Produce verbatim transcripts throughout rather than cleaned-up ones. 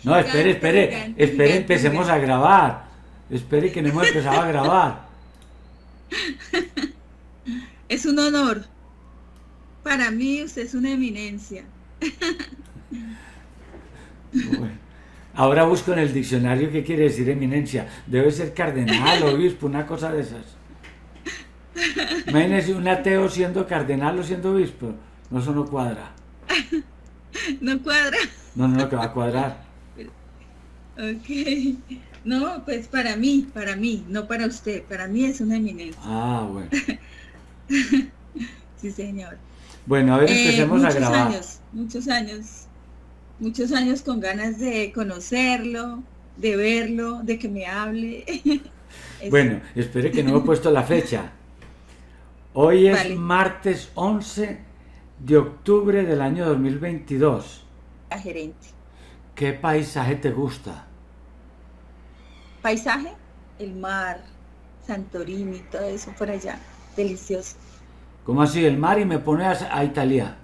No, espere, Gigante, espere, gigante, espere, gigante, empecemos a gigante. grabar. Espere que no hemos empezado a grabar. Es un honor. Para mí usted es una eminencia. Bueno, ahora busco en el diccionario qué quiere decir eminencia. Debe ser cardenal, obispo, una cosa de esas. Imagínese un ateo siendo cardenal o siendo obispo. No, eso no cuadra. No cuadra. No, no, no, que va a cuadrar. Ok. No, pues para mí, para mí, no para usted. Para mí es una eminencia. Ah, bueno. Sí, señor. Bueno, a ver, Eh, empecemos a muchos grabar. años, muchos años, muchos años con ganas de conocerlo, de verlo, de que me hable. Eso. Bueno, espere que no he puesto la fecha. Hoy es Vale. martes once de octubre del año dos mil veintidós. La gerente. ¿Qué paisaje te gusta? Paisaje, el mar, Santorini, todo eso por allá. Delicioso. ¿Cómo así? El mar y me pone a, a Italia.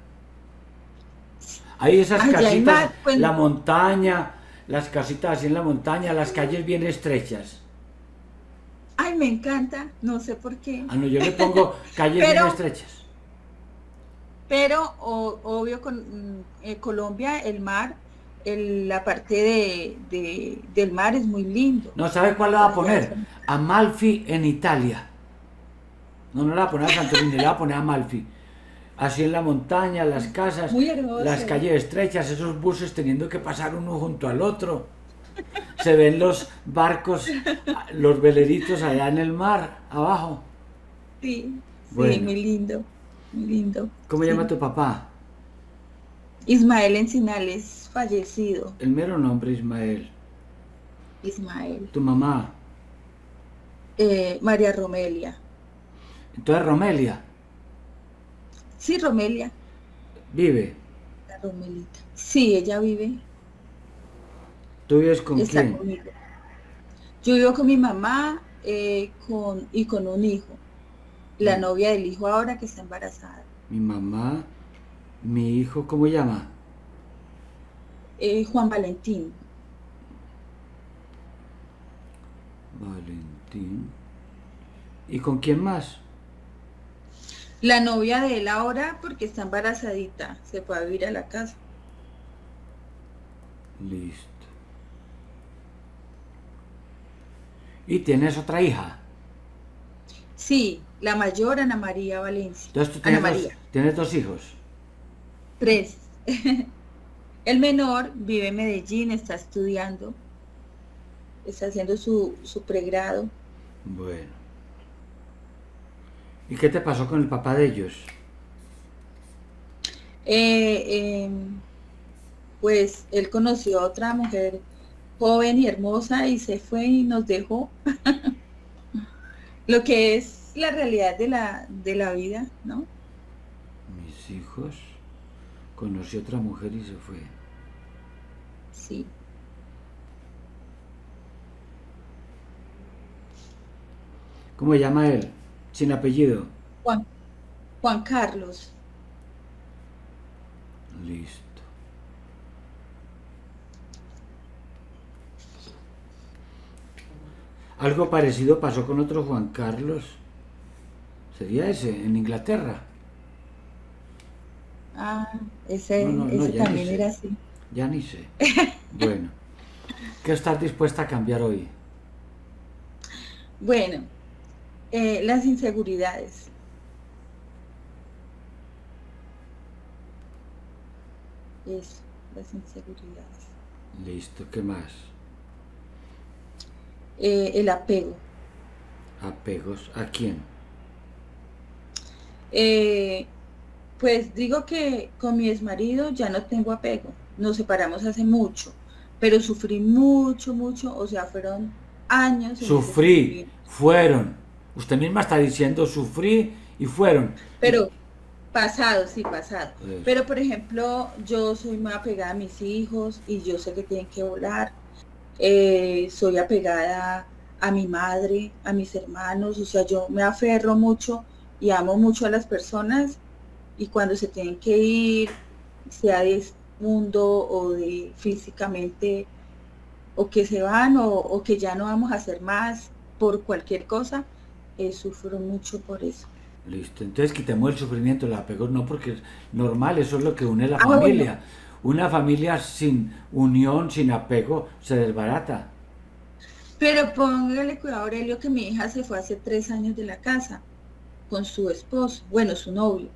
Hay esas Allá hay casitas, mar, pues, la montaña, las casitas así en la montaña, las calles bien estrechas. ay, me encanta, no sé por qué. Ah, no, yo le pongo calles bien Pero, estrechas. pero, o- obvio, con mm, eh, Colombia, el mar, el- la parte de, de- del mar es muy lindo. No, ¿sabe cuál le va Por a allá es poner? Amalfi en Italia. No, no le va a poner a Santorini, le va a poner a Amalfi. Así en la montaña, las casas, muy las hermoso. calles estrechas, esos buses teniendo que pasar uno junto al otro. Se ven los barcos, los veleritos allá en el mar, abajo. Sí, sí, Bueno, muy lindo, muy lindo. ¿cómo llama Sí. tu papá? Ismael Encinales, fallecido. El mero nombre Ismael. Ismael. Tu mamá. Eh, María Romelia. Entonces Romelia. Sí, Romelia, Vive. la Romelita. Sí, ella vive, ¿Tú vives con está quién? conmigo. Yo vivo con mi mamá eh, con, y con un hijo, la Mi, novia del hijo ahora que está embarazada. mi mamá, mi hijo, ¿cómo llama? Eh, Juan Valentín, Valentín. ¿Y con quién más? la novia de él ahora porque está embarazadita, se fue a vivir a la casa. Listo. ¿Y tienes otra hija? Sí, la mayor Ana María Valencia. Entonces tú Ana tienes dos, María, tienes dos hijos. tres. El menor vive en Medellín, está estudiando, está haciendo su, su pregrado. Bueno. ¿Y qué te pasó con el papá de ellos? Eh, eh, pues él conoció a otra mujer joven y hermosa y se fue y nos dejó. Lo que es la realidad de la, de la vida, ¿no? Mis hijos. Conocí a otra mujer y se fue. Sí. ¿Cómo se llama él? Sin apellido. Juan, Juan Carlos. Listo. Algo parecido pasó con otro Juan Carlos. Sería ese, en Inglaterra. Ah, No, no, ese, no, ese ya ni también sé. era así. Ya ni sé. Bueno, ¿qué estás dispuesta a cambiar hoy? Bueno, eh, las inseguridades. Eso, las inseguridades. Listo, ¿qué más? Eh, el apego. Apegos. ¿A quién? Eh, pues digo que con mi exmarido ya no tengo apego. Nos separamos hace mucho, pero sufrí mucho, mucho, o sea, fueron años en ese Sufrí, sufrimiento. fueron. Usted misma está diciendo sufrí y fueron. Y, Pero pasado, sí, pasado. eso. Pero, por ejemplo, yo soy muy apegada a mis hijos y yo sé que tienen que volar. Eh, soy apegada a mi madre, a mis hermanos, o sea, yo me aferro mucho y amo mucho a las personas y cuando se tienen que ir, sea de este mundo o de físicamente, o que se van o, o que ya no vamos a hacer más por cualquier cosa, eh, sufro mucho por eso. Listo, entonces quitemos el sufrimiento, el apego no, porque es normal, eso es lo que une la Ah, bueno, familia. Una familia sin unión, sin apego, se desbarata. pero póngale cuidado, Aurelio, que mi hija se fue hace tres años de la casa con su esposo, bueno, su novio,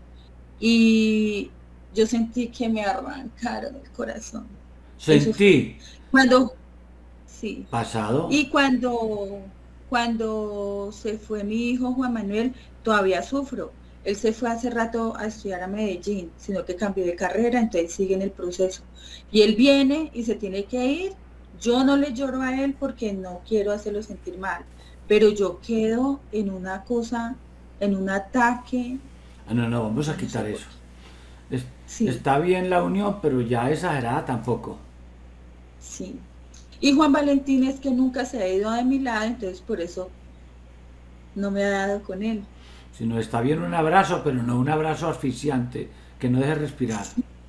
y yo sentí que me arrancaron el corazón. Eso Sentí fue. Cuando, sí, pasado. y cuando, cuando se fue mi hijo Juan Manuel, todavía sufro. Él se fue hace rato a estudiar a Medellín, sino que cambió de carrera, entonces sigue en el proceso. Y él viene y se tiene que ir. Yo no le lloro a él porque no quiero hacerlo sentir mal, pero yo quedo en una cosa, en un ataque, Ah, no, no, vamos yo a no sé quitar por eso. qué. Es- Sí, está bien la unión, pero ya exagerada tampoco. sí. Y Juan Valentín es que nunca se ha ido de mi lado, entonces por eso no me ha dado con él. Si no está bien un abrazo, pero no un abrazo asfixiante, que no deje respirar.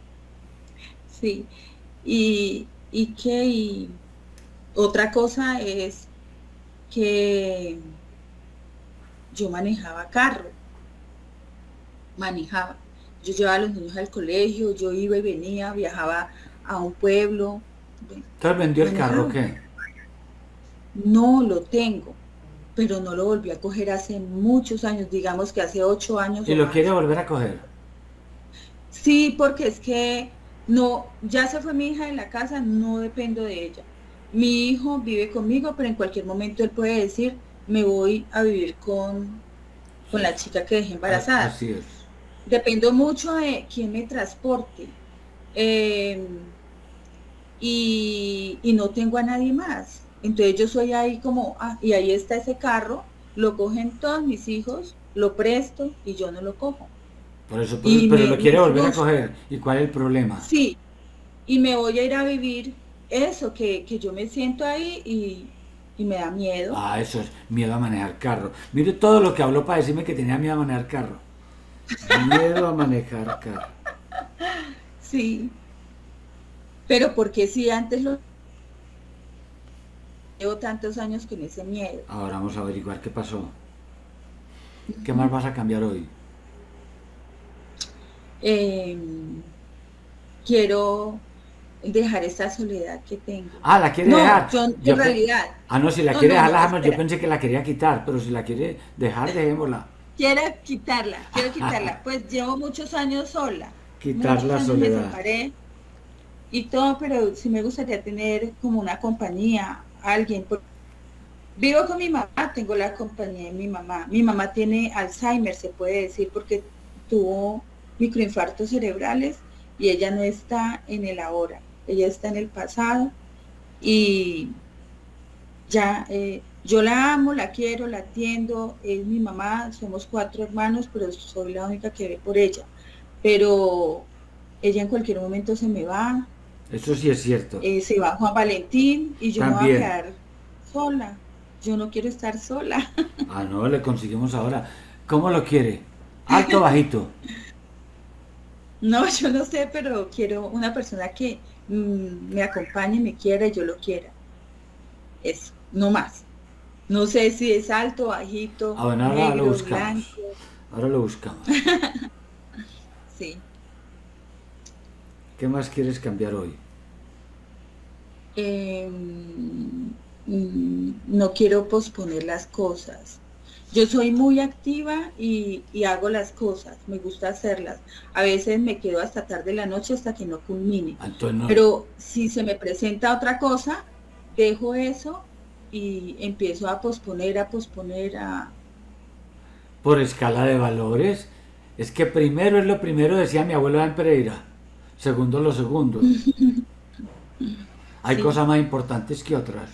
Sí. Y, y que y otra cosa es que yo manejaba carro, manejaba. Yo llevaba a los niños al colegio, yo iba y venía, viajaba a un pueblo, bueno, Entonces vendió el carro, manejaba. ¿qué? No lo tengo, pero no lo volví a coger hace muchos años, digamos que hace ocho años Y o lo quiere más. volver a coger. Sí, porque es que no, ya se fue mi hija de la casa, no dependo de ella. Mi hijo vive conmigo, pero en cualquier momento él puede decir, me voy a vivir con, con Sí, la chica que dejé a- embarazada. así es. Dependo mucho de quién me transporte. eh, y, y no tengo a nadie más. Entonces yo soy ahí como, ah, y ahí está ese carro, lo cogen todos mis hijos, lo presto y yo no lo cojo. Por eso, pero, Y pero me, lo me quiere volver a frustro. coger. ¿Y cuál es el problema? Sí, y me voy a ir a vivir eso, que, que yo me siento ahí y, y me da miedo. Ah, eso es miedo a manejar carro. Mire todo lo que habló para decirme que tenía miedo a manejar carro. Miedo a manejar carro. Sí, pero porque si antes lo llevo tantos años con ese miedo. Ahora vamos a averiguar qué pasó. ¿Qué más vas a cambiar hoy? Eh, quiero dejar esta soledad que tengo. Ah, la quiere No, dejar. yo en Yo pe- realidad, ah, no, si la no, quiere no, dejar, la no, dejamos. Yo espera, pensé que la quería quitar, pero si la quiere dejar, dejémosla. quiero quitarla, quiero quitarla. Pues llevo muchos años sola, Quitar muchos la años me soledad. separé y todo, pero sí me gustaría tener como una compañía, alguien. por- Vivo con mi mamá, tengo la compañía de mi mamá. Mi mamá tiene Alzheimer, se puede decir, porque tuvo microinfartos cerebrales y ella no está en el ahora, ella está en el pasado y ya, eh, yo la amo, la quiero, la atiendo, es mi mamá, somos cuatro hermanos, pero soy la única que ve por ella. Pero ella en cualquier momento se me va, Eso sí es cierto. eh, se va Juan Valentín y yo me voy a También. quedar sola. Yo no quiero estar sola. Ah, no, le conseguimos ahora. ¿Cómo lo quiere? ¿Alto o bajito? No, yo no sé, pero quiero una persona que mm, me acompañe, me quiera y yo lo quiera. Eso, no más. No sé si es alto, Ah, bajito, bueno, ahora lo negro, buscamos. blanco. Ahora lo buscamos. Sí. ¿Qué más quieres cambiar hoy? eh, mm, no quiero posponer las cosas. Yo soy muy activa y, y hago las cosas, me gusta hacerlas. A veces me quedo hasta tarde de la noche hasta que no culmine. Ah, entonces no, Pero si se me presenta otra cosa, dejo eso y empiezo a posponer, a posponer, a... por escala de valores. Es que primero es lo primero, decía mi abuelo en Pereira. Segundo, los segundos. Hay Sí, cosas más importantes que otras.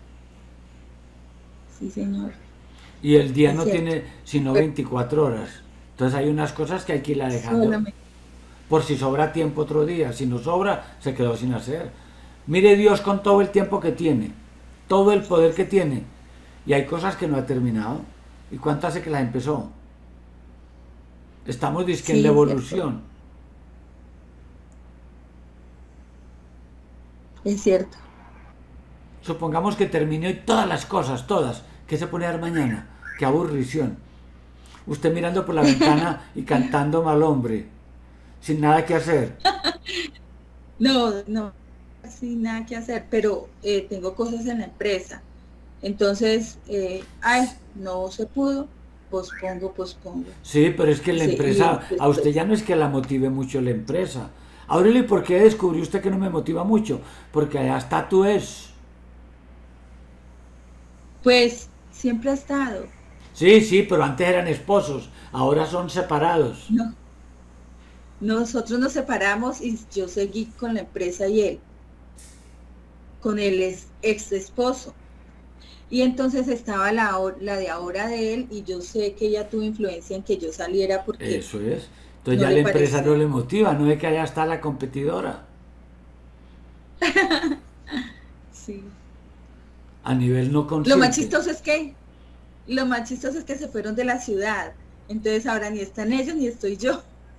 sí, señor, Y el día es no cierto. tiene sino Pero veinticuatro horas. Entonces hay unas cosas que hay que ir dejando solamente, por si sobra tiempo otro día. Si no sobra, se quedó sin hacer. Mire Dios con todo el tiempo que tiene, todo el poder que tiene. Y hay cosas que no ha terminado. ¿Y cuánto hace que las empezó? Estamos disque en la sí, es cierto, evolución. es cierto. Supongamos que termine hoy todas las cosas, todas. ¿Qué se pone a dar mañana? Qué aburrición. Usted mirando por la ventana y cantando mal hombre, sin nada que hacer. No, no, sin nada que hacer, pero eh, tengo cosas en la empresa. Entonces, eh, ay, no se pudo, pospongo, pospongo. Sí, pero es que la Sí, y empresa, a usted después, ya no es que la motive mucho la empresa. Aurelio, ¿y por qué descubrió usted que no me motiva mucho? Porque allá está tú es. pues siempre ha estado. Sí, sí, pero antes eran esposos, ahora son separados. No, nosotros nos separamos y yo seguí con la empresa y él, con el ex, ex esposo. Y entonces estaba la, o- la de ahora de él y yo sé que ella tuvo influencia en que yo saliera porque Eso es. Entonces no ya le la empresa no parecía. le motiva, no es que allá está la competidora Sí. a nivel no Lo más consciente. chistoso es que, lo más chistoso es que se fueron de la ciudad. Entonces ahora ni están ellos ni estoy yo.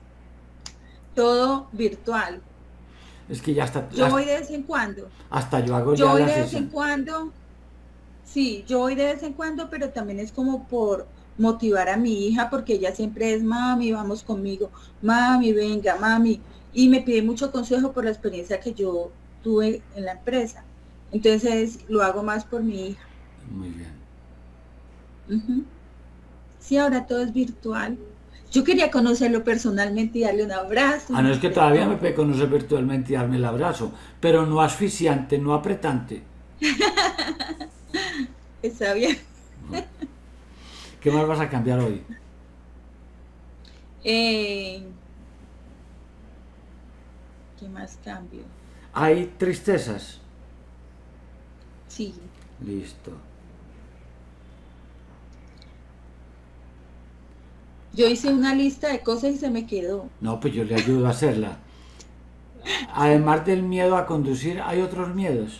Todo virtual. Es que ya hasta, Yo voy hasta, de vez en cuando. hasta yo hago Yo ya voy la de vez en sesión. cuando. Sí, yo voy de vez en cuando, pero también es como por motivar a mi hija, porque ella siempre es, mami, vamos conmigo, mami, venga, mami. Y me pide mucho consejo por la experiencia que yo tuve en la empresa. Entonces lo hago más por mi hija. Muy bien. Ujú. Sí, ahora todo es virtual. Yo quería conocerlo personalmente y darle un abrazo Ah, no es y que de todavía me todo. puede conocer virtualmente y darme el abrazo, pero no asfixiante, no apretante. Está bien. ¿Qué más vas a cambiar hoy? Eh, ¿qué más cambio? Hay tristezas. Sí, Listo. yo hice una lista de cosas y se me quedó. No, pues yo le ayudo a hacerla. Sí. Además del miedo a conducir, hay otros miedos.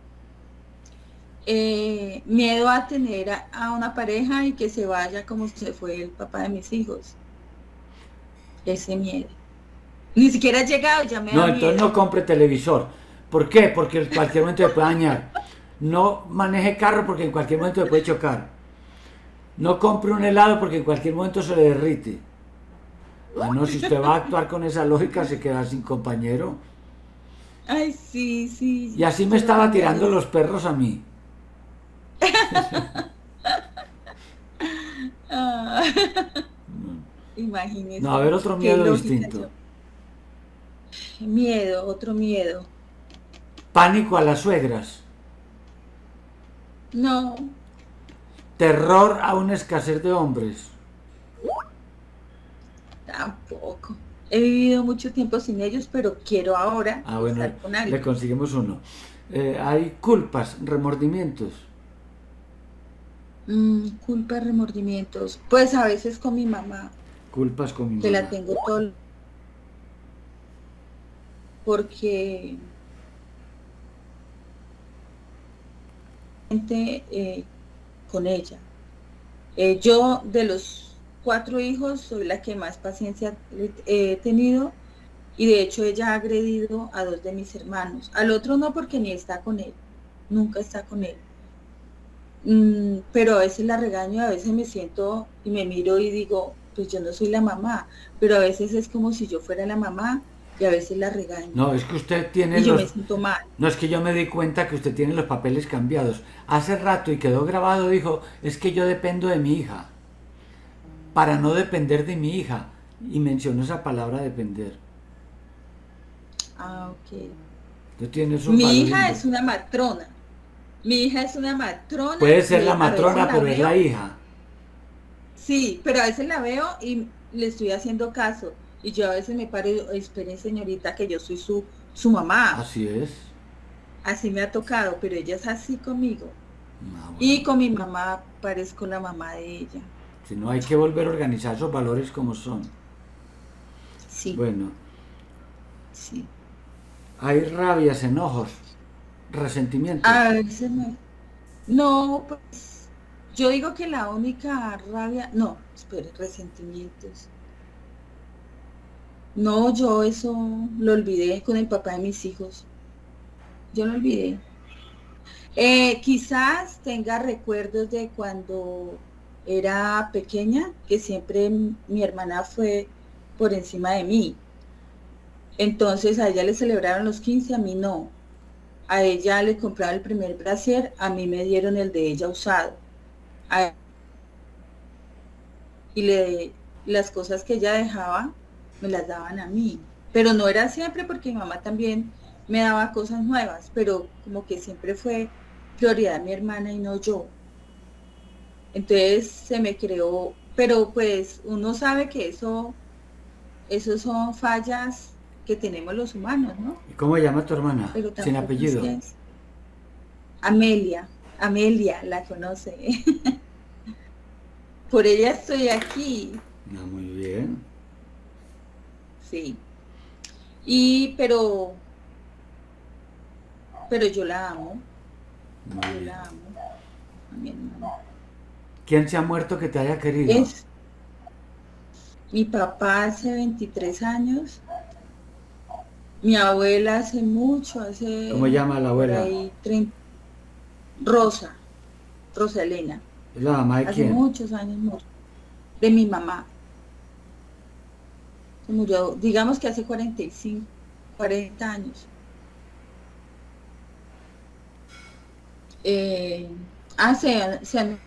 Eh, miedo a tener a, a una pareja y que se vaya como se fue el papá de mis hijos. Ese miedo. Ni siquiera ha llegado, ya me No, da entonces miedo. no compre televisor. ¿Por qué? Porque en cualquier momento se puede dañar. No maneje carro porque en cualquier momento se puede chocar. No compre un helado porque en cualquier momento se le derrite. Ah, no, si usted va a actuar con esa lógica se queda sin compañero. Ay, sí, Y sí, así me yo lo estaba cambié a tirando los... los perros a mí. Ah, No, a imagínese, ver otro qué miedo lógica distinto. yo. Miedo, otro miedo. Pánico a las suegras. No, Terror a una escasez de hombres. tampoco. He vivido mucho tiempo sin ellos, pero quiero ahora Ah, bueno, estar con le alguien. conseguimos uno. Eh, hay culpas, remordimientos. Mm, culpa, remordimientos. Pues a veces con mi mamá, Culpas con mi que la mamá. tengo todo, porque gente, eh, con ella. Eh, yo de los cuatro hijos soy la que más paciencia he tenido y de hecho ella ha agredido a dos de mis hermanos. Al otro no porque ni está con él, nunca está con él. Mm, pero a veces la regaño, a veces me siento y me miro y digo, pues yo no soy la mamá, pero a veces es como si yo fuera la mamá y a veces la regaño No, es que usted tiene y yo me los... siento mal. No, es que yo me di cuenta que usted tiene los papeles cambiados. Hace rato y quedó grabado, dijo, es que yo dependo de mi hija. Para no depender de mi hija. Y mencionó esa palabra depender. Ah, ok. Usted tiene esos Mi valores. hija inver- es una matrona. Mi hija es una matrona Puede ser la que a veces matrona, la pero es la veo, hija. sí, pero a veces la veo y le estoy haciendo caso. Y yo a veces me paro y digo, esperen señorita, que yo soy su, su mamá. Así es. Así me ha tocado, pero ella es así conmigo. Ah, Y bueno. con mi mamá parezco la mamá de ella. Si no, hay que volver a organizar esos valores como son. Sí, Bueno, sí. hay rabias, enojos, resentimientos. A veces me... No, pues yo digo que la única rabia, no, espere, resentimientos. No, yo eso lo olvidé con el papá de mis hijos. Yo lo olvidé. Eh, quizás tenga recuerdos de cuando era pequeña, que siempre m- mi hermana fue por encima de mí. Entonces a ella le celebraron los quince, a mí no. A ella le compraron el primer brasier, a mí me dieron el de ella usado. A- y le, las cosas que ella dejaba, me las daban a mí. Pero no era siempre porque mi mamá también me daba cosas nuevas, pero como que siempre fue prioridad mi hermana y no yo. Entonces se me creó, pero pues uno sabe que eso, eso son fallas que tenemos los humanos, ¿no? ¿Y cómo se llama tu hermana? Pero Sin tampoco es apellido. que es Amelia, Amelia la conoce. Por ella estoy aquí, No, muy bien. sí. Y pero, pero yo la amo, Muy yo bien. la amo a mi hermana. ¿Quién se ha muerto que te haya querido? Es mi papá hace veintitrés años, mi abuela hace mucho, ¿Cómo hace llama la por abuela? ahí treinta, Rosa, Rosa Elena, ¿Es la mamá de hace quién? muchos años murió, de mi mamá, se murió, digamos que hace cuarenta y cinco, cuarenta años. Eh, ah, se, se han-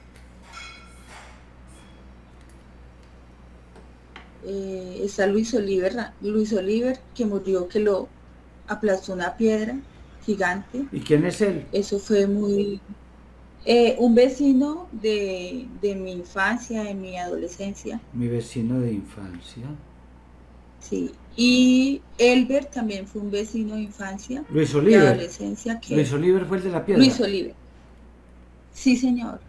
eh, está Luis Oliver, Luis Oliver, que murió, que lo aplastó una piedra gigante. ¿Y quién es él? Eso fue muy... eh, un vecino de, de mi infancia, de mi adolescencia, Mi vecino de infancia. sí. Y Elber también fue un vecino de infancia Luis y Oliver. adolescencia Luis que... Oliver fue el de la Luis piedra. Oliver, sí señor.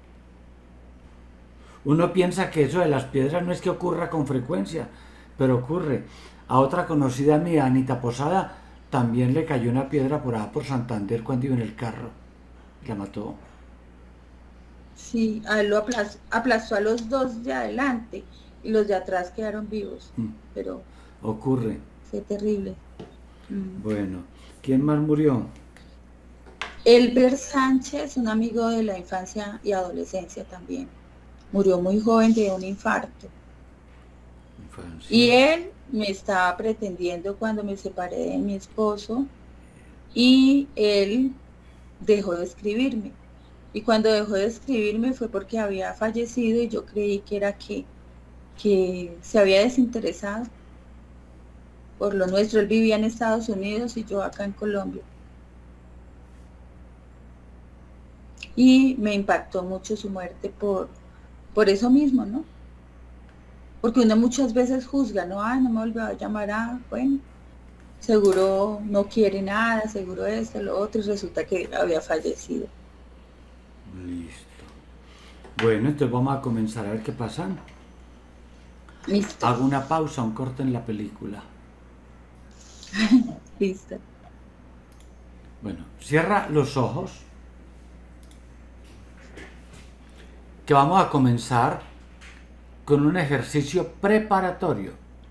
Uno piensa que eso de las piedras no es que ocurra con frecuencia, pero ocurre. A otra conocida mía, Anita Posada, también le cayó una piedra por allá por Santander cuando iba en el carro. Y la mató. Sí, a él lo aplas- aplastó a los dos de adelante y los de atrás quedaron vivos, Mm, pero ocurre. fue terrible. Mm. Bueno, ¿quién más murió? Elber Sánchez, un amigo de la infancia y adolescencia también, murió muy joven de un infarto. Infancia. Y él me estaba pretendiendo cuando me separé de mi esposo y él dejó de escribirme. Y cuando dejó de escribirme fue porque había fallecido y yo creí que era que, que se había desinteresado por lo nuestro. Él vivía en Estados Unidos y yo acá en Colombia. Y me impactó mucho su muerte por, por eso mismo, ¿no? Porque uno muchas veces juzga, ¿no? Ah, no me volvió a llamar, ah, bueno, seguro no quiere nada, seguro esto, lo otro, y resulta que había fallecido. Listo. Bueno, entonces vamos a comenzar a ver qué pasa. Listo, Hago una pausa, un corte en la película. listo. Bueno, cierra los ojos, que vamos a comenzar con un ejercicio preparatorio,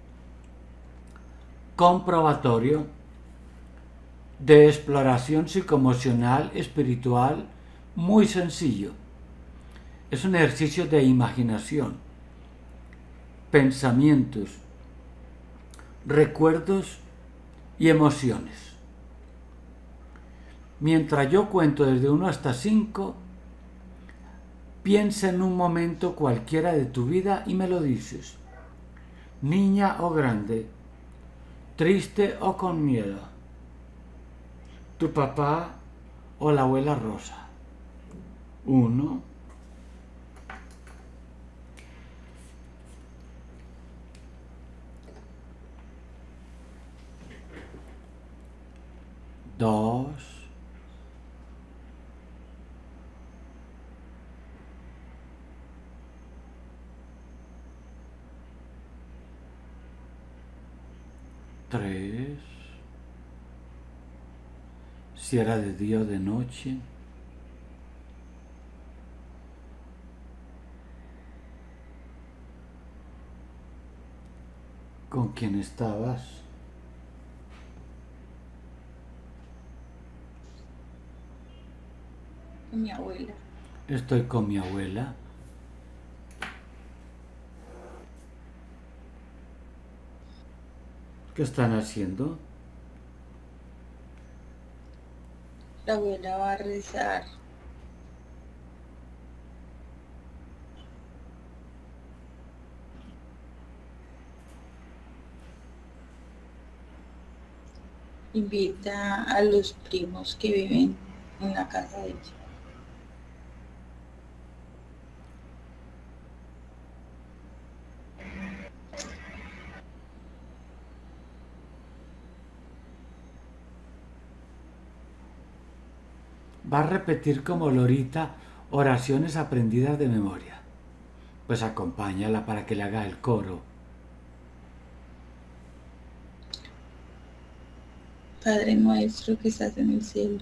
comprobatorio, de exploración psicoemocional, espiritual, muy sencillo. Es un ejercicio de imaginación, pensamientos, recuerdos y emociones. Mientras yo cuento desde uno hasta cinco, piensa en un momento cualquiera de tu vida y me lo dices. Niña o grande, triste o con miedo, tu papá o la abuela Rosa. Uno, dos, tres, si era de día o de noche, con quién estabas, mi abuela. Estoy con mi abuela. ¿Qué están haciendo? La abuela va a rezar. Invita a los primos que viven en la casa de ella. Va a repetir como Lorita oraciones aprendidas de memoria. Pues acompáñala para que le haga el coro. Padre nuestro que estás en el cielo.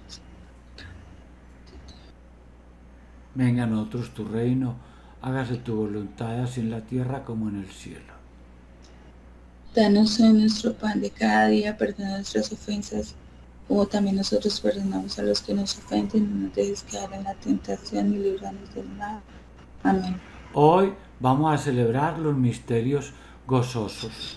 Venga a nosotros tu reino, hágase tu voluntad así en la tierra como en el cielo. Danos hoy nuestro pan de cada día, perdona nuestras ofensas, como también nosotros perdonamos a los que nos ofenden, no nos dejes caer en la tentación y líbranos del mal. Amén. Hoy vamos a celebrar los misterios gozosos.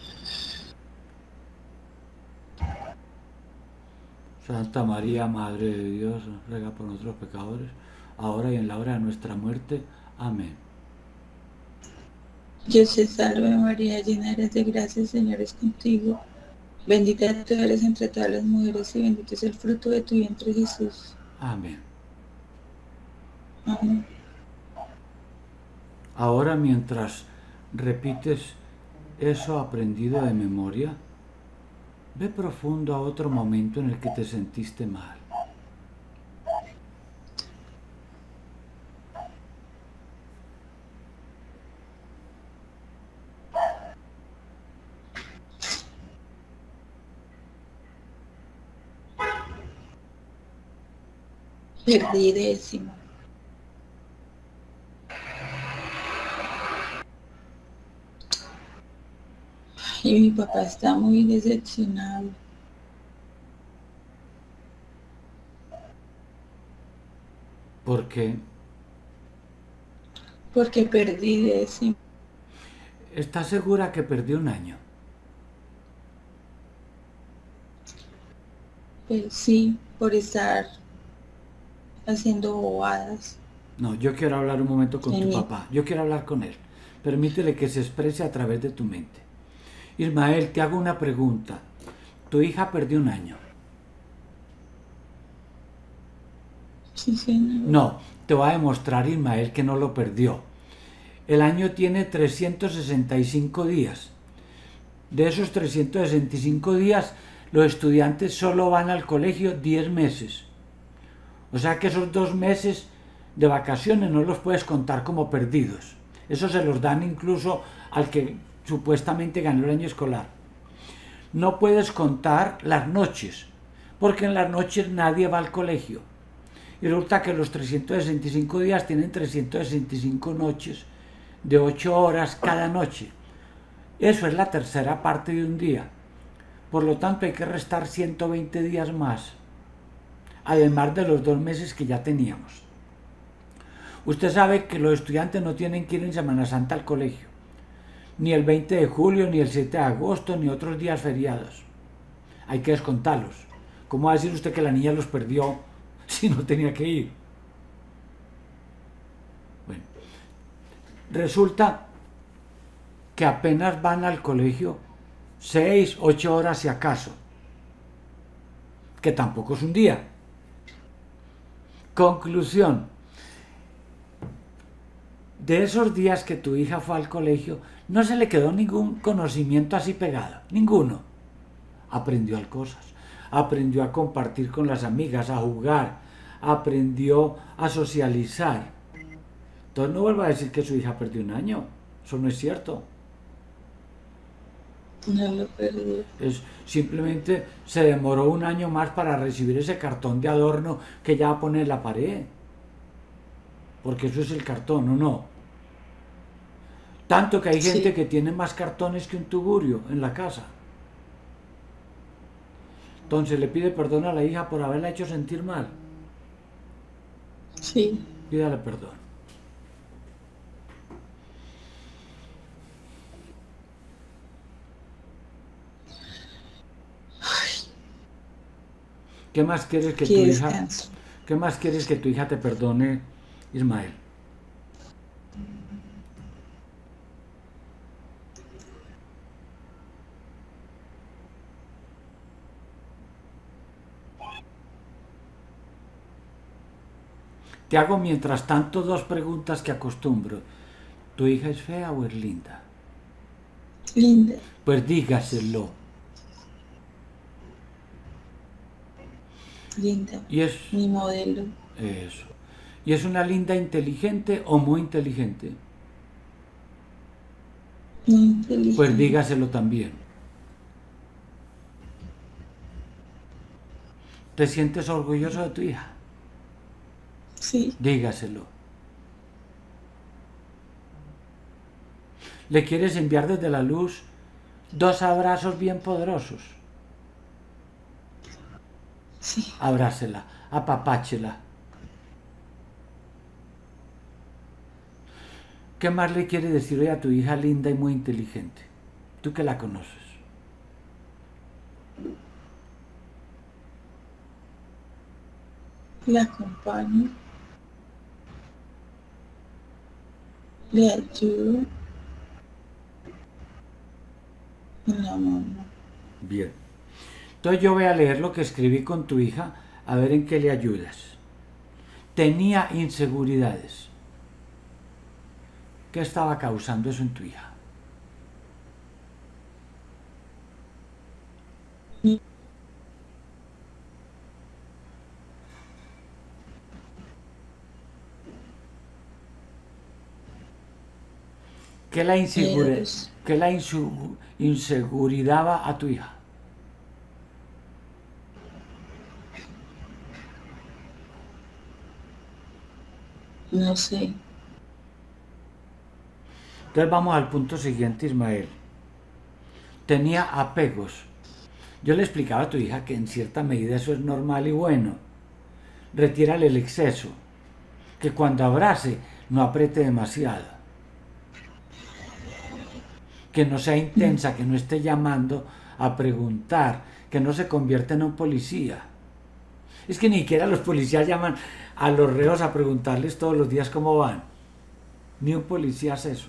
Santa María, Madre de Dios, ruega por nosotros pecadores, ahora y en la hora de nuestra muerte. Amén. Dios te salve María, llena eres de gracia, el Señor es contigo. Bendita tú eres entre todas las mujeres y bendito es el fruto de tu vientre Jesús. Amén. Amén. Ahora, mientras repites eso aprendido de memoria, ve profundo a otro momento en el que te sentiste mal. Perdidísimo. Y mi papá está muy decepcionado. ¿Por qué? Porque perdí décimo. ¿Estás segura que perdió un año? Pues sí, por estar haciendo bobadas. No, yo quiero hablar un momento con En tu mí. papá. Yo quiero hablar con él. Permítele que se exprese a través de tu mente. Ismael, te hago una pregunta. Tu hija perdió un año. Sí, señor. No, te voy a demostrar, Ismael, que no lo perdió. El año tiene trescientos sesenta y cinco días. De esos trescientos sesenta y cinco días, los estudiantes solo van al colegio diez meses. O sea que esos dos meses de vacaciones no los puedes contar como perdidos. Eso se los dan incluso al que supuestamente ganó el año escolar. No puedes contar las noches, porque en las noches nadie va al colegio. Y resulta que los trescientos sesenta y cinco días tienen trescientas sesenta y cinco noches de ocho horas cada noche. Eso es la tercera parte de un día. Por lo tanto hay que restar ciento veinte días más, además de los dos meses que ya teníamos. Usted sabe que los estudiantes no tienen que ir en Semana Santa al colegio, ni el veinte de julio, ni el siete de agosto, ni otros días feriados. Hay que descontarlos. ¿Cómo va a decir usted que la niña los perdió si no tenía que ir? Bueno, resulta que apenas van al colegio seis, ocho horas si acaso, que tampoco es un día. Conclusión, de esos días que tu hija fue al colegio, no se le quedó ningún conocimiento así pegado, ninguno. Aprendió cosas, aprendió a compartir con las amigas, a jugar, aprendió a socializar. Entonces no vuelva a decir que su hija perdió un año, eso no es cierto. No lo perdí. Es, simplemente se demoró un año más para recibir ese cartón de adorno que ya va a poner en la pared. Porque eso es el cartón, ¿o no? Tanto que hay Sí. gente que tiene más cartones que un tugurio en la casa. Entonces le pide perdón a la hija por haberla hecho sentir mal. Sí. Pídale perdón. ¿Qué más quieres que tu Qué hija, descanso. qué más quieres que tu hija te perdone, Ismael? Te hago mientras tanto dos preguntas que acostumbro. ¿Tu hija es fea o es linda? Linda. Pues dígaselo. Linda. Y es Mi modelo. eso. ¿Y es una linda inteligente o muy inteligente? Muy inteligente. Pues dígaselo también. ¿Te sientes orgulloso de tu hija? Sí. Dígaselo. ¿Le quieres enviar desde la luz dos abrazos bien poderosos? Sí. Abrázela, apapáchela. ¿Qué más le quieres decir hoy a tu hija linda y muy inteligente? Tú que la conoces. La acompaño. Le ayudo. La mamá. Bien. Entonces yo voy a leer lo que escribí con tu hija, a ver en qué le ayudas. Tenía inseguridades. ¿Qué estaba causando eso en tu hija? ¿Qué la, insegure, Miedos. ¿qué la insu- inseguridaba a tu hija? No sé. Entonces vamos al punto siguiente, Ismael. Tenía apegos. Yo le explicaba a tu hija que en cierta medida eso es normal y bueno. Retírale el exceso. Que cuando abrace no apriete demasiado. Que no sea intensa, que no esté llamando a preguntar, que no se convierta en un policía. Es que ni siquiera los policías llaman a los reos a preguntarles todos los días cómo van. Ni un policía hace eso.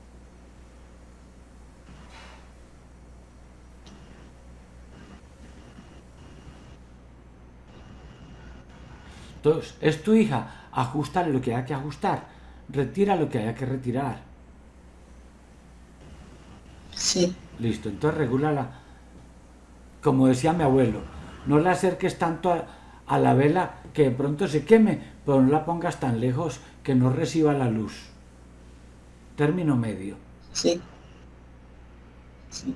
Entonces, es tu hija, ajustale lo que haya que ajustar, retira lo que haya que retirar. Sí. Listo, entonces regúlala. Como decía mi abuelo, no la acerques tanto a, a la vela que de pronto se queme, pero no la pongas tan lejos que no reciba la luz. Término medio. Sí. Sí.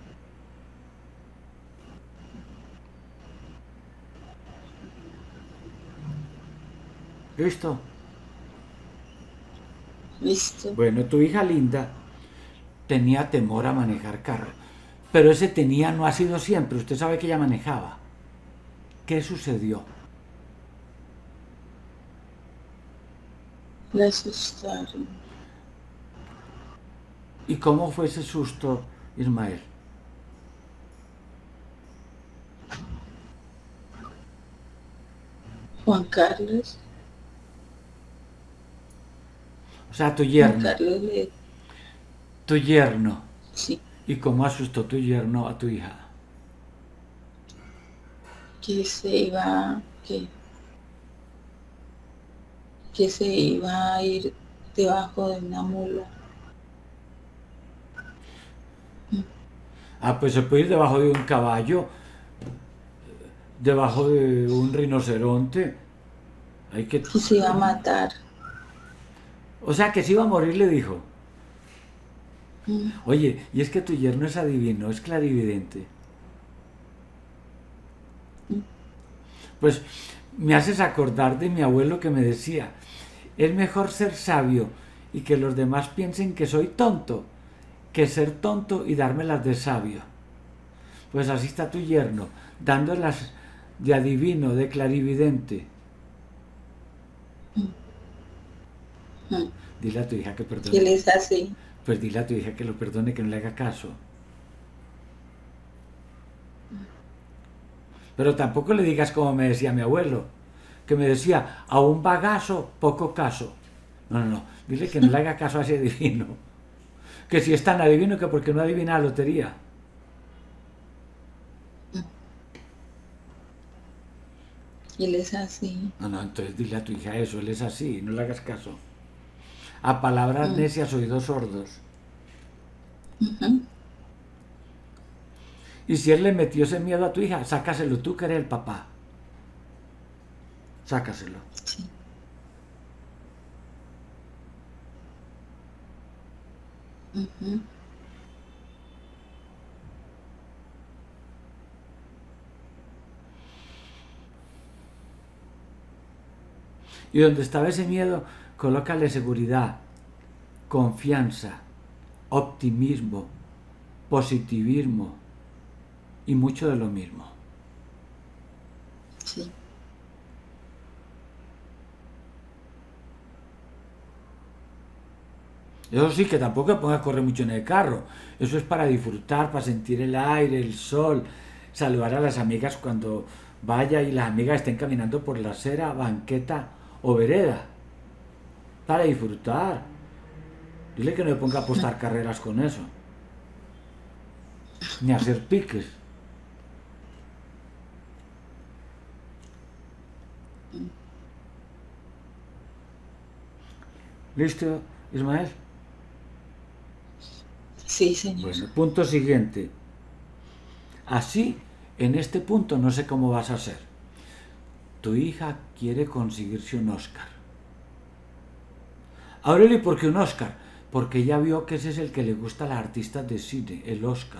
¿Listo? Listo. Bueno, tu hija linda tenía temor a manejar carro, pero ese tenía no ha sido siempre. Usted sabe que ella manejaba. ¿Qué sucedió? La asustaron. ¿Y cómo fue ese susto, Ismael? Juan Carlos. O sea, tu Juan yerno, Carlos le... tu yerno. Sí. ¿Y cómo asustó tu yerno a tu hija? Que se iba... Que, que se iba a ir debajo de una mula. Ah, pues se puede ir debajo de un caballo, debajo de un rinoceronte. Hay que... Que se iba a matar. O sea, que se iba a morir, le dijo. Mm. Oye, y es que tu yerno es adivino, es clarividente. Pues me haces acordar de mi abuelo que me decía, es mejor ser sabio y que los demás piensen que soy tonto, que ser tonto y dármelas de sabio. Pues así está tu yerno, dándolas de adivino, de clarividente. Mm. Mm. Dile a tu hija que Y él perdone. es así. Pues dile a tu hija que lo perdone, que no le haga caso. Pero tampoco le digas como me decía mi abuelo, que me decía, a un bagazo, poco caso. No, no, no. Dile que no le haga caso a ese adivino. Que si es tan adivino que porque no adivina la lotería. Y él es así. No, no, entonces dile a tu hija eso, él es así, no le hagas caso. A palabras Mm. necias, oídos sordos. Ujú. Y si él le metió ese miedo a tu hija, sácaselo tú que eres el papá. Sácaselo. Sí. Ujú. Y donde estaba ese miedo, colócale seguridad, confianza, optimismo, positivismo y mucho de lo mismo. Sí. Eso sí, que tampoco ponga a correr mucho en el carro. Eso es para disfrutar, para sentir el aire, el sol, saludar a las amigas cuando vaya y las amigas estén caminando por la acera, banqueta o vereda. Para disfrutar. Dile que no me ponga a apostar carreras con eso. Ni a hacer piques. ¿Listo, Ismael? Sí, señor. Bueno, punto siguiente. Así, en este punto no sé cómo vas a hacer. Tu hija quiere conseguirse un Oscar. Aureli, ¿por qué un Oscar? Porque ella vio que ese es el que le gusta a las artistas de cine, el Oscar.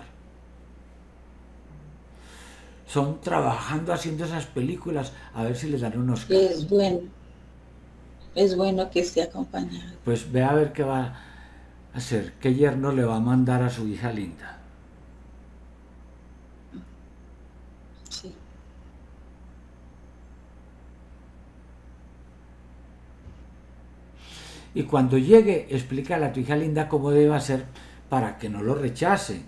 Son trabajando haciendo esas películas a ver si les dan un Oscar. Es bueno. Es bueno que esté acompañado. Pues ve a ver qué va a hacer, qué yerno le va a mandar a su hija linda. Sí. Y cuando llegue, explícale a tu hija linda cómo debe hacer para que no lo rechace,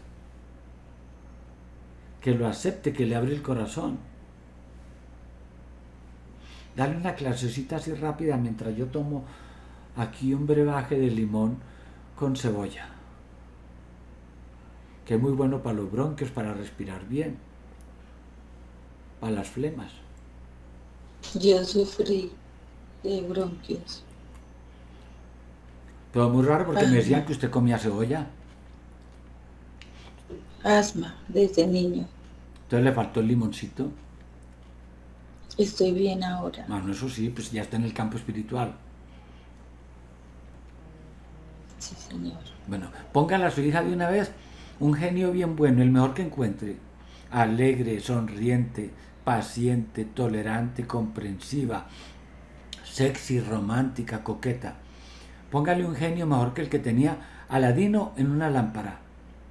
que lo acepte, que le abre el corazón. Dale una clasecita así rápida mientras yo tomo aquí un brebaje de limón con cebolla, que es muy bueno para los bronquios, para respirar bien, para las flemas. Yo sufrí de bronquios. Pero muy raro porque me decían Asma. que usted comía cebolla. Asma desde niño. Entonces le faltó el limoncito. Estoy bien ahora. Bueno, eso sí, pues ya está en el campo espiritual. Sí, señor. Bueno, póngale a su hija de una vez un genio bien bueno, el mejor que encuentre. Alegre, sonriente, paciente, tolerante, comprensiva, sexy, romántica, coqueta. Póngale un genio mejor que el que tenía Aladino en una lámpara.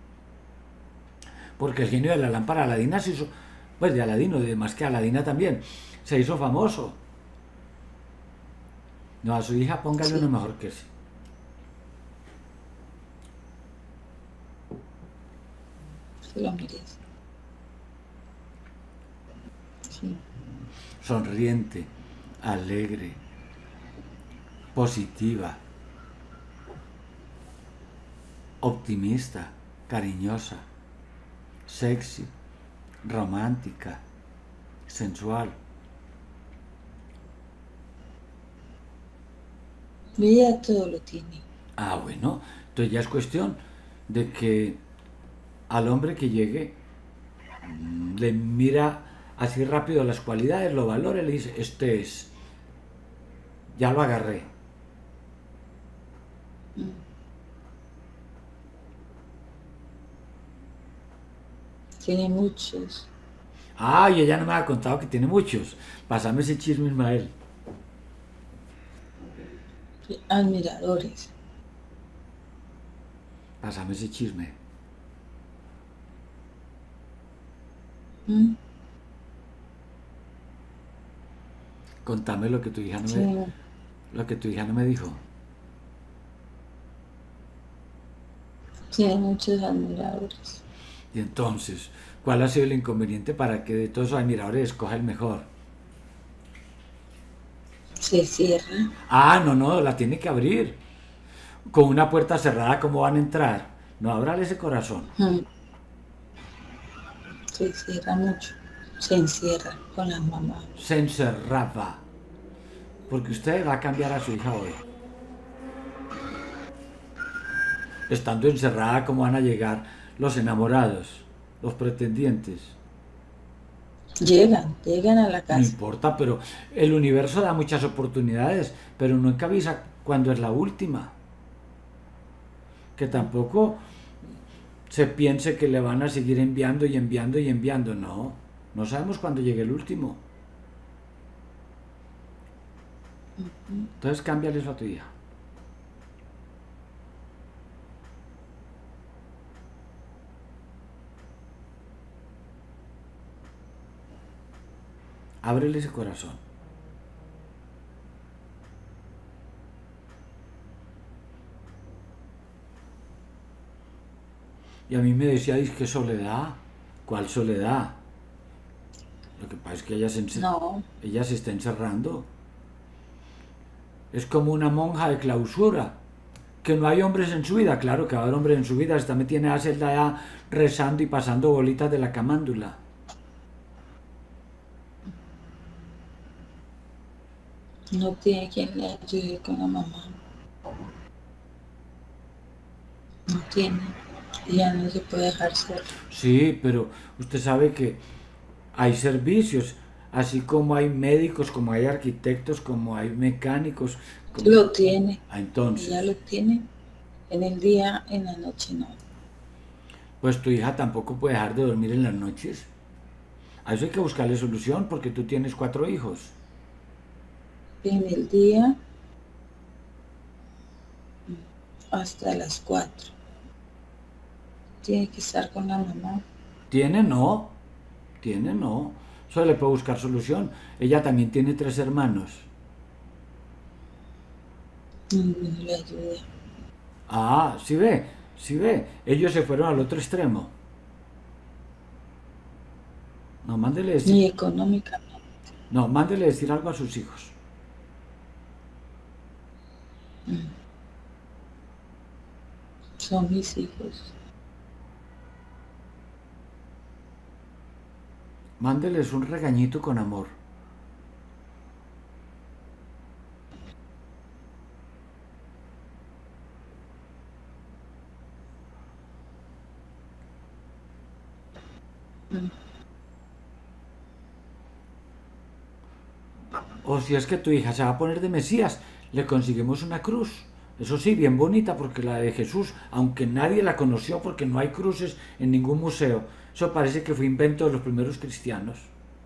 Porque el genio de la lámpara Aladina se hizo, pues de Aladino, de más que Aladina también, se hizo famoso. No, a su hija póngale Sí, uno mejor que ese. se lo merece. Sí. Sonriente, alegre, positiva, optimista, cariñosa, sexy, romántica, sensual. Mi vida todo lo tiene. Ah, bueno, entonces ya es cuestión de que al hombre que llegue mm, le mira así rápido las cualidades, lo valora y le dice, este es, ya lo agarré. Mm. Tiene muchos. Ah, y ella no me ha contado que tiene muchos. Pásame ese chisme, Ismael. Admiradores. Pásame ese chisme. ¿Mm? Contame lo que tu hija no Sí, me, lo que tu hija no me dijo. Tiene muchos admiradores. Y entonces, ¿cuál ha sido el inconveniente para que de todos esos admiradores escoja el mejor? Se cierra. Ah, no, no, la tiene que abrir. Con una puerta cerrada, ¿cómo van a entrar? No, ábrale ese corazón. Mm. Se cierra mucho. Se encierra con la mamá. Se encerraba. Porque usted va a cambiar a su hija hoy. Estando encerrada, ¿cómo van a llegar los enamorados, los pretendientes? Llegan, llegan a la No casa. importa, pero el universo da muchas oportunidades, pero nunca avisa cuando es la última. Que tampoco se piense que le van a seguir enviando y enviando y enviando. No, no sabemos cuándo llegue el último. Entonces cámbiale eso a tu hija. Ábrele ese corazón. Y a mí me decía, ¿qué soledad? ¿Cuál soledad? Lo que pasa es que ella se, encer- No, ella se está encerrando. Es como una monja de clausura. Que no hay hombres en su vida. Claro que va a haber hombres en su vida. Está metida en la celda ya rezando y pasando bolitas de la camándula. no tiene quien le ayude con la mamá. No tiene. Y ya no se puede dejar ser. Sí, pero usted sabe que hay servicios. Así como hay médicos, como hay arquitectos, como hay mecánicos. Como... Lo tiene. Ah, entonces, Ella lo tiene. En el día, en la noche no. pues tu hija tampoco puede dejar de dormir en las noches. A eso hay que buscarle solución porque tú tienes cuatro hijos. En el día hasta las cuatro. Tiene que estar con la mamá. ¿Tiene? No. Tiene? No. Eso le puede buscar solución. Ella también tiene tres hermanos. Ninguno le ayuda. Ah, sí ve, sí ve. Ellos se fueron al otro extremo. No, mándele decir, Ni económicamente. no, mándele decir algo a sus hijos. Son mis hijos. Mándeles un regañito con amor. O si es que tu hija se va a poner de Mesías, le conseguimos una cruz. Eso sí, bien bonita, porque la de Jesús, aunque nadie la conoció porque no hay cruces en ningún museo, eso parece que fue invento de los primeros cristianos.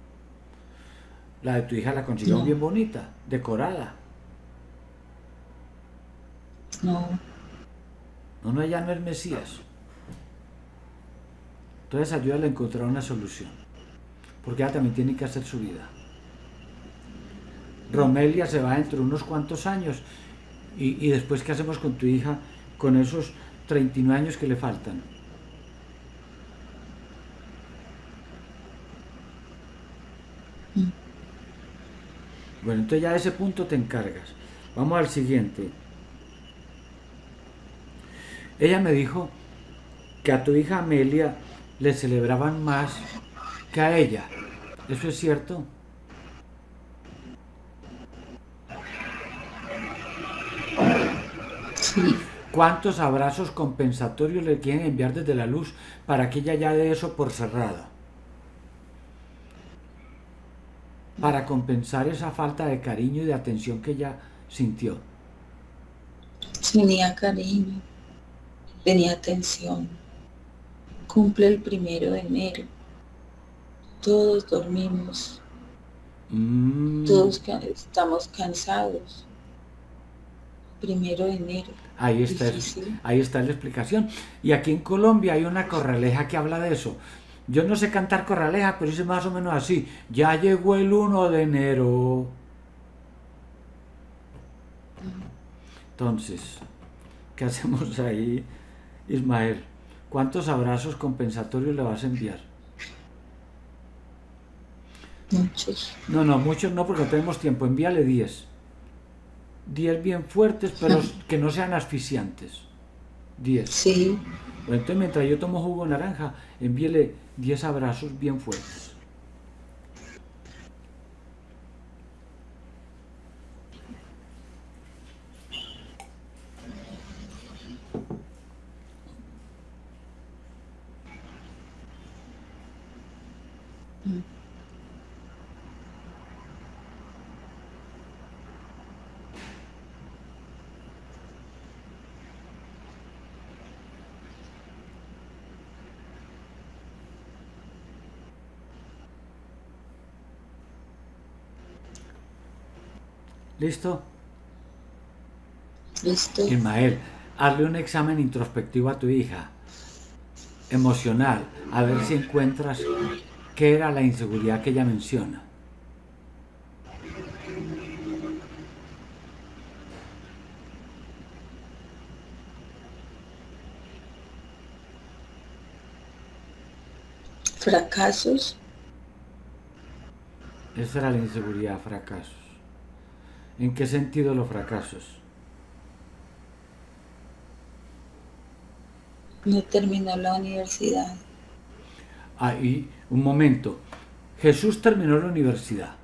La de tu hija la consiguió No. bien bonita, decorada. No. No, no, ella no es Mesías. Entonces ayúdale a encontrar una solución, porque ella también tiene que hacer su vida. Romelia se va dentro de unos cuantos años. Y, y después, ¿qué hacemos con tu hija con esos treinta y nueve años que le faltan? Bueno, entonces ya de ese punto te encargas. Vamos al siguiente. Ella me dijo que a tu hija Amelia le celebraban más que a ella. ¿Eso es cierto? Sí. ¿Cuántos abrazos compensatorios le quieren enviar desde la luz para que ella ya dé eso por cerrado? Para compensar esa falta de cariño y de atención que ella sintió. Tenía cariño. Tenía atención. Cumple el primero de enero. Todos dormimos. Mm, Todos ca- estamos cansados. Primero de enero. ahí está, Difícil. ahí está la explicación. Y aquí en Colombia hay una corraleja que habla de eso. Yo no sé cantar corraleja, pero dice más o menos así. Ya llegó el uno de enero. Entonces, ¿qué hacemos ahí? Ismael, ¿cuántos abrazos compensatorios le vas a enviar? Muchos. No, no, muchos no, porque no tenemos tiempo. Envíale diez. diez bien fuertes, pero que no sean asfixiantes. diez. Sí. Bueno, entonces, mientras yo tomo jugo de naranja, envíele diez abrazos bien fuertes. ¿Listo? Listo. Ismael, hazle un examen introspectivo a tu hija, emocional, a ver si encuentras qué era la inseguridad que ella menciona. Fracasos. Esa era la inseguridad, fracasos. ¿En qué sentido los fracasos? No terminó la universidad. Ah, y un momento. Jesús terminó la universidad.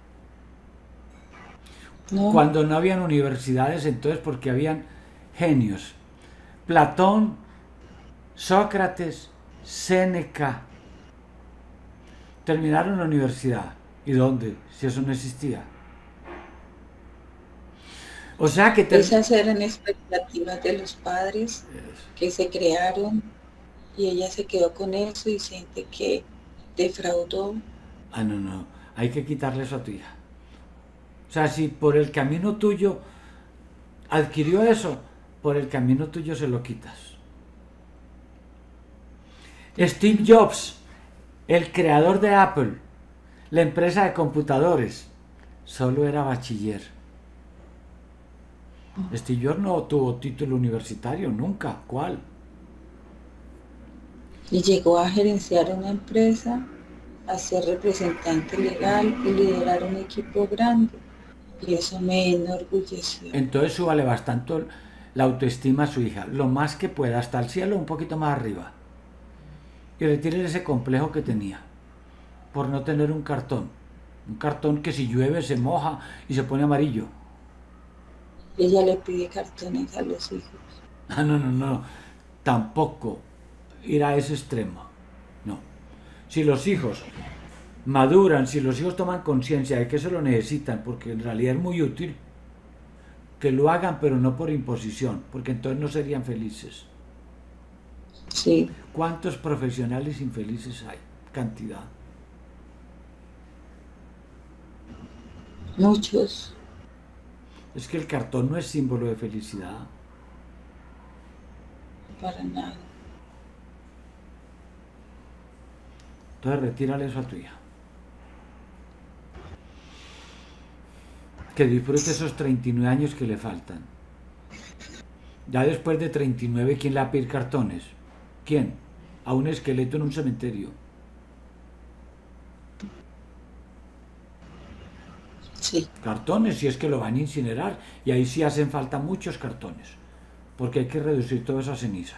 No. Cuando no habían universidades, entonces porque habían genios. Platón, Sócrates, Séneca terminaron la universidad. ¿Y dónde? Si eso no existía. O sea que... Ter... Esas eran expectativas de los padres que se crearon y ella se quedó con eso y siente que defraudó. Ah, no, no. Hay que quitarle eso a tu hija. O sea, si por el camino tuyo adquirió eso, por el camino tuyo se lo quitas. Steve Jobs, el creador de Apple, la empresa de computadores, solo era bachiller. Steve Jobs no tuvo título universitario, nunca. ¿Cuál? Y llegó a gerenciar una empresa, a ser representante legal y liderar un equipo grande. Y eso me enorgulleció. Entonces súbale bastante la autoestima a su hija, lo más que pueda, hasta el cielo, un poquito más arriba. Y retire ese complejo que tenía, por no tener un cartón. Un cartón que si llueve se moja y se pone amarillo. Ella le pide cartones a los hijos. Ah, no, no, no. Tampoco ir a ese extremo. No. Si los hijos maduran, si los hijos toman conciencia de que eso lo necesitan, porque en realidad es muy útil, que lo hagan, pero no por imposición, porque entonces no serían felices. Sí. ¿Cuántos profesionales infelices hay? Cantidad. Muchos. Es que el cartón no es símbolo de felicidad. Para nada. Entonces retírale eso a tu hija. Que disfrute esos treinta y nueve años que le faltan. Ya después de treinta y nueve, ¿quién le va a pedir cartones? ¿Quién? A un esqueleto en un cementerio. Sí. Cartones, si es que lo van a incinerar. Y ahí sí hacen falta muchos cartones. Porque hay que reducir toda esa ceniza.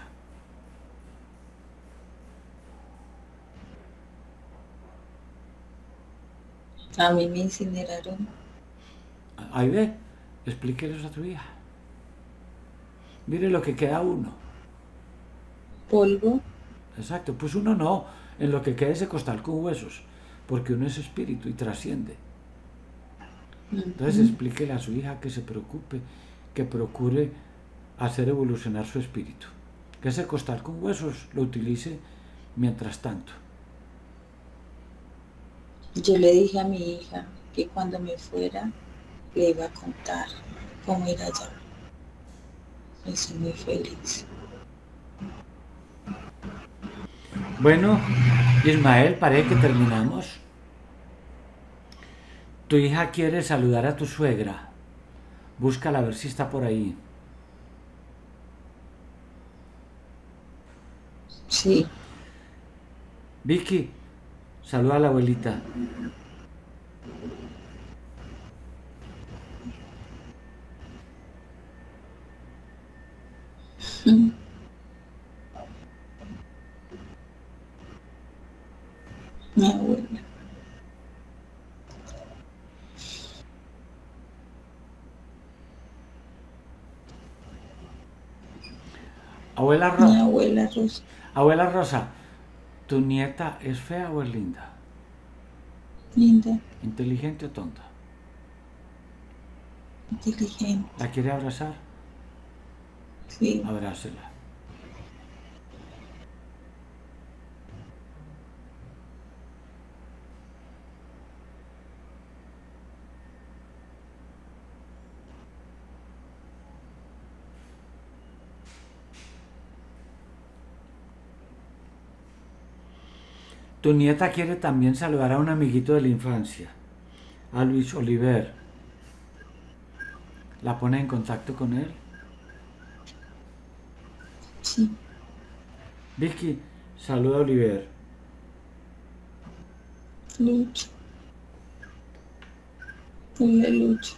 A mí me incineraron. Ahí ve, explíqueles a tu hija. Mire lo que queda uno. Polvo. Exacto, pues uno no, en lo que queda ese costal con huesos, porque uno es espíritu y trasciende. Entonces Uh-huh. explíquele a su hija que se preocupe, que procure hacer evolucionar su espíritu. Que ese costal con huesos lo utilice mientras tanto. Yo le dije a mi hija que cuando me fuera le iba a contar cómo era allá. Estoy muy feliz. Bueno, Ismael, parece que terminamos. Tu hija quiere saludar a tu suegra. Búscala a ver si está por ahí. Sí. Vicky, saluda a la abuelita. Mm. Mi abuela. Abuela, Mi Ro abuela Rosa. abuela Rosa, ¿tu nieta es fea o es linda? Linda, ¿Inteligente o tonta? inteligente. ¿La quiere abrazar? Sí. Abrázela. Tu nieta quiere también saludar a un amiguito de la infancia, a Luis Oliver. ¿La pone en contacto con él? Sí. Vicky, saluda a Oliver. Lucho. Hola, Lucho.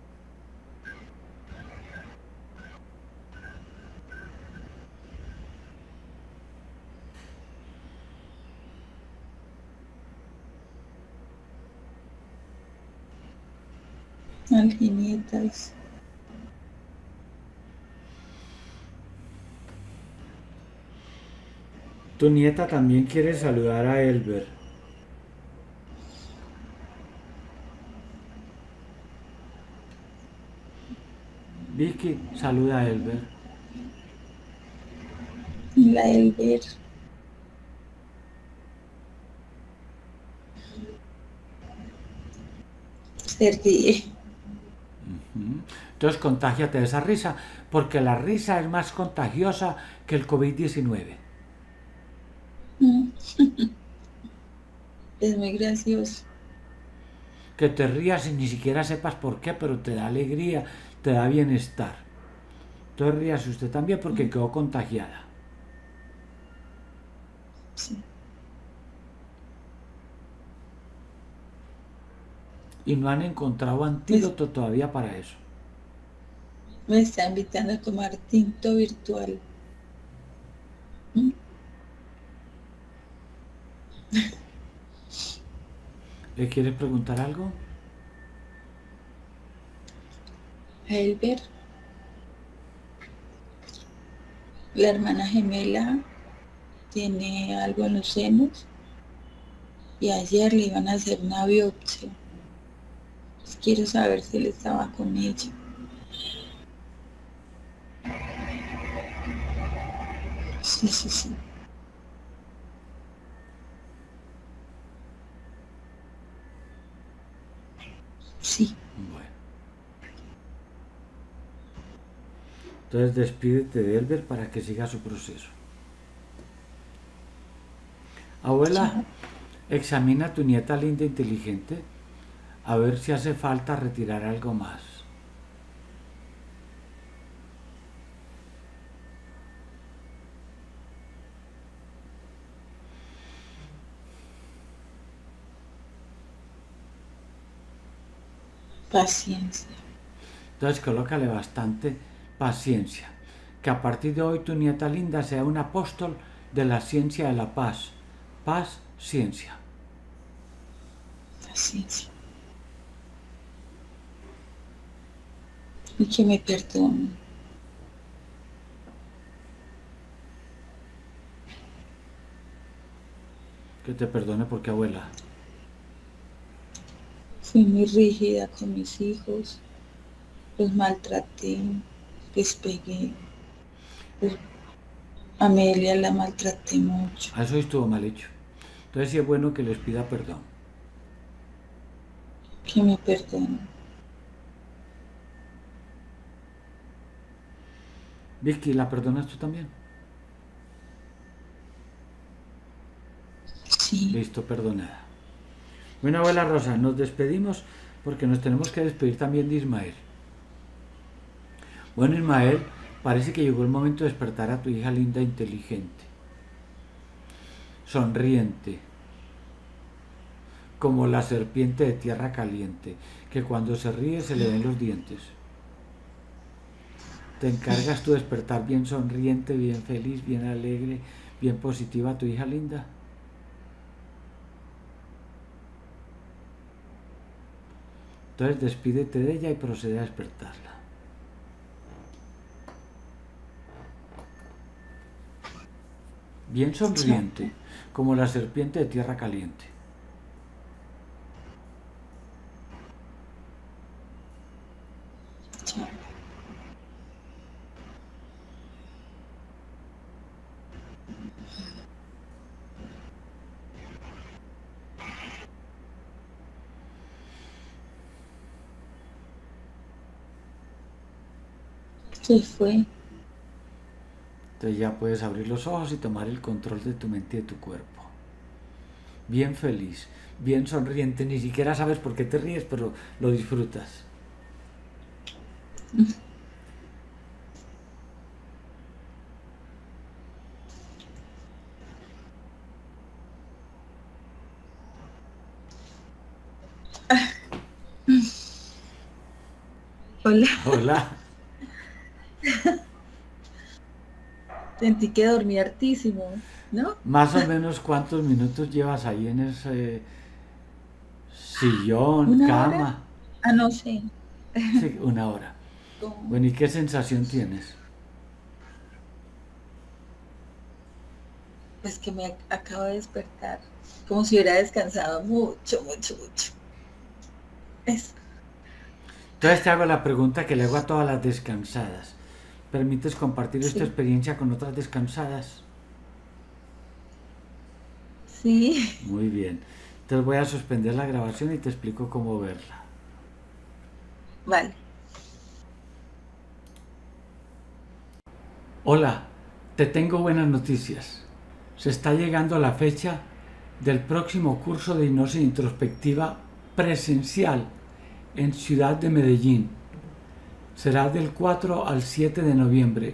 Alginietas. Tu nieta también quiere saludar a Elber. Vicky, saluda a Elber. La Elber. Se ríe. Entonces contágiate de esa risa, porque la risa es más contagiosa que el COVID diecinueve. Mm. Es muy gracioso. Que te rías y ni siquiera sepas por qué, pero te da alegría, te da bienestar. Entonces ríase usted también porque quedó contagiada. Sí. Y no han encontrado Me, antídoto todavía para eso. me está invitando a tomar tinto virtual. ¿Mm? ¿Le quieres preguntar algo? Elber, la hermana gemela, tiene algo en los senos y ayer le iban a hacer una biopsia. Pues quiero saber si él estaba con ella. Sí, sí, sí. Sí. Bueno. Entonces despídete de Elber para que siga su proceso. Abuela, Chao. examina a tu nieta linda e inteligente a ver si hace falta retirar algo más. Paciencia. Entonces colócale bastante paciencia. Que a partir de hoy tu nieta linda sea un apóstol de la ciencia de la paz. Paz, ciencia. Paciencia. Y que me perdone. Que te perdone porque abuela. Fui muy rígida con mis hijos. Los maltraté. Les pegué. Pues, a Amelia la maltraté mucho. Eso estuvo mal hecho. Entonces sí es bueno que les pida perdón. Que me perdone. Vicky, ¿la perdonas tú también? Sí. Listo, perdonada. Bueno, abuela Rosa, nos despedimos porque nos tenemos que despedir también de Ismael. Bueno, Ismael, parece que llegó el momento de despertar a tu hija linda e inteligente. sonriente, como la serpiente de tierra caliente, que cuando se ríe se le ven los dientes. Te encargas tú de despertar bien sonriente, bien feliz, bien alegre, bien positiva a tu hija linda. Entonces despídete de ella y procede a despertarla. Bien sonriente, como la serpiente de tierra caliente. Se fue. Entonces ya puedes abrir los ojos y tomar el control de tu mente y de tu cuerpo. Bien feliz, bien sonriente, ni siquiera sabes por qué te ríes, pero lo disfrutas. Hola. Hola. Sentí que dormí hartísimo, ¿no? Más o menos cuántos minutos llevas ahí en ese sillón, ¿Una cama. hora? Ah, no sé. Sí, una hora. Bueno, ¿y qué sensación tienes? Pues que me acabo de despertar, como si hubiera descansado mucho, mucho, mucho. Eso. Entonces te hago la pregunta que le hago a todas las descansadas. ¿Permites compartir esta Sí. experiencia con otras descansadas? Sí. Muy bien. Entonces voy a suspender la grabación y te explico cómo verla. Vale. Hola, te tengo buenas noticias. Se está llegando a la fecha del próximo curso de hipnosis introspectiva presencial en Ciudad de Medellín. Será del cuatro al siete de noviembre.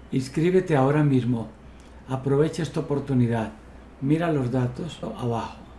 Inscríbete ahora mismo. Aprovecha esta oportunidad. Mira los datos abajo.